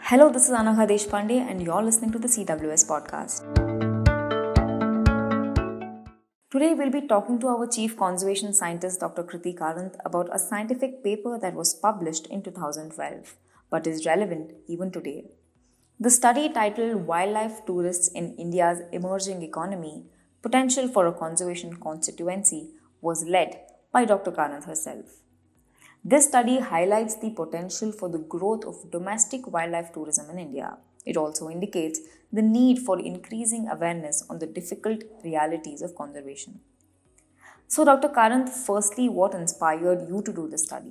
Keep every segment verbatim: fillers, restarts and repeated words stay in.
Hello, this is Anagha Deshpande, and you're listening to the C W S podcast. Today, we'll be talking to our Chief Conservation Scientist, Doctor Kriti Karanth, about a scientific paper that was published in two thousand twelve but is relevant even today. The study, titled Wildlife Tourists in India's Emerging Economy Potential for a Conservation Constituency, was led by Doctor Karanth herself. This study highlights the potential for the growth of domestic wildlife tourism in India. It also indicates the need for increasing awareness on the difficult realities of conservation. So, Doctor Karanth, firstly, what inspired you to do this study?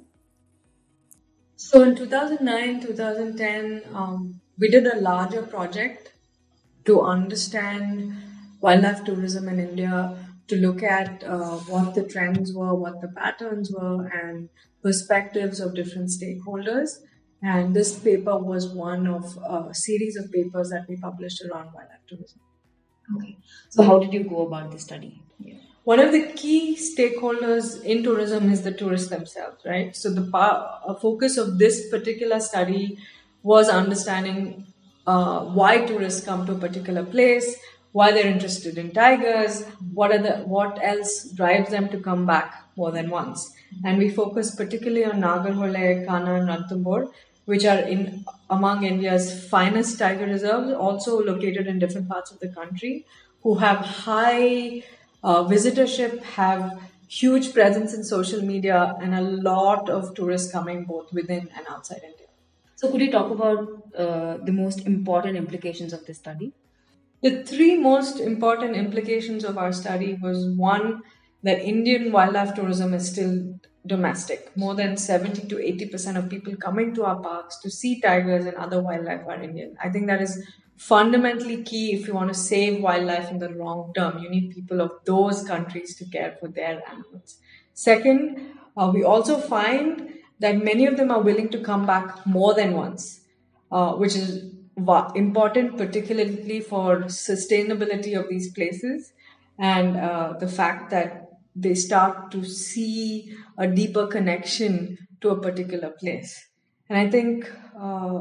So, in two thousand nine, two thousand ten, um, we did a larger project to understand wildlife tourism in India, to look at uh, what the trends were, what the patterns were, and perspectives of different stakeholders. And this paper was one of a series of papers that we published around wildlife tourism. Okay. So, how did you go about the study? Yeah. One of the key stakeholders in tourism is the tourists themselves, right? So, the par- a focus of this particular study was understanding uh, why tourists come to a particular place, why they're interested in tigers, what are the what else drives them to come back more than once. And we focus particularly on Nagarhole, Kanha, and Ranthambore, which are in among India's finest tiger reserves, also located in different parts of the country, who have high uh, visitorship, have huge presence in social media, and a lot of tourists coming both within and outside India. So, could you talk about uh, the most important implications of this study? The three most important implications of our study was, one, that Indian wildlife tourism is still domestic. More than seventy to eighty percent of people coming to our parks to see tigers and other wildlife are Indian. I think that is fundamentally key if you want to save wildlife in the long term. You need people of those countries to care for their animals. Second, uh, we also find that many of them are willing to come back more than once, uh, which is important, particularly for sustainability of these places, and uh, the fact that they start to see a deeper connection to a particular place. And I think, uh,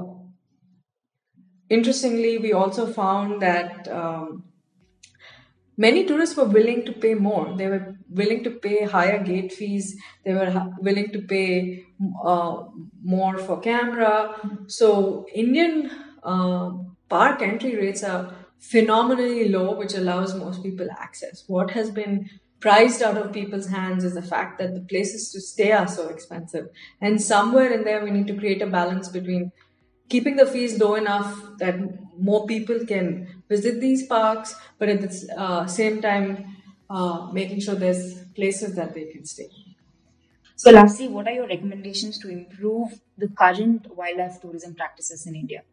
interestingly, we also found that um, many tourists were willing to pay more. They were willing to pay higher gate fees. They were willing to pay uh, more for camera. So Indian uh, park entry rates are phenomenally low, which allows most people access. What has been prized out of people's hands is the fact that the places to stay are so expensive. And somewhere in there, we need to create a balance between keeping the fees low enough that more people can visit these parks, but at the uh, same time, uh, making sure there's places that they can stay. So, lastly, what are your recommendations to improve the current wildlife tourism practices in India?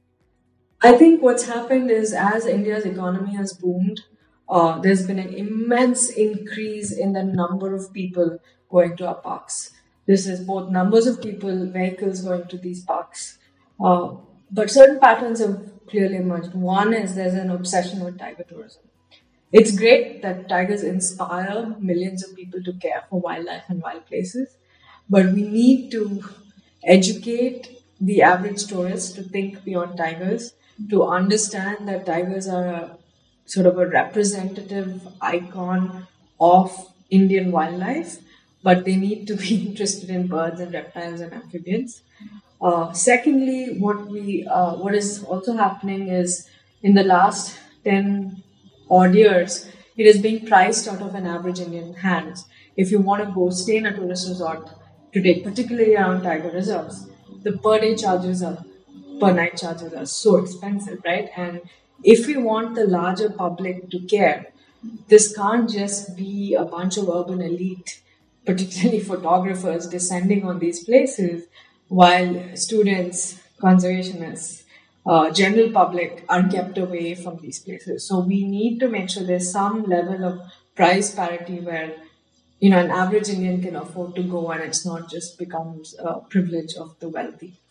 I think what's happened is, as India's economy has boomed, uh, there's been an immense increase in the number of people going to our parks. This is both numbers of people, vehicles going to these parks. Uh, but certain patterns have clearly emerged. One is there's an obsession with tiger tourism. It's great that tigers inspire millions of people to care for wildlife and wild places, but we need to educate the average tourist to think beyond tigers, to understand that tigers are a sort of a representative icon of Indian wildlife, but they need to be interested in birds and reptiles and amphibians. Uh, secondly, what we uh, what is also happening is, in the last ten odd years, it is being priced out of an average Indian hands. If you want to go stay in a tourist resort today, particularly around tiger reserves, the per day charges are per night charges are so expensive, right? And if we want the larger public to care, this can't just be a bunch of urban elite, particularly photographers, descending on these places, while students, conservationists, uh, general public are kept away from these places. So we need to make sure there's some level of price parity where, you know, an average Indian can afford to go, and it's not just becomes a privilege of the wealthy.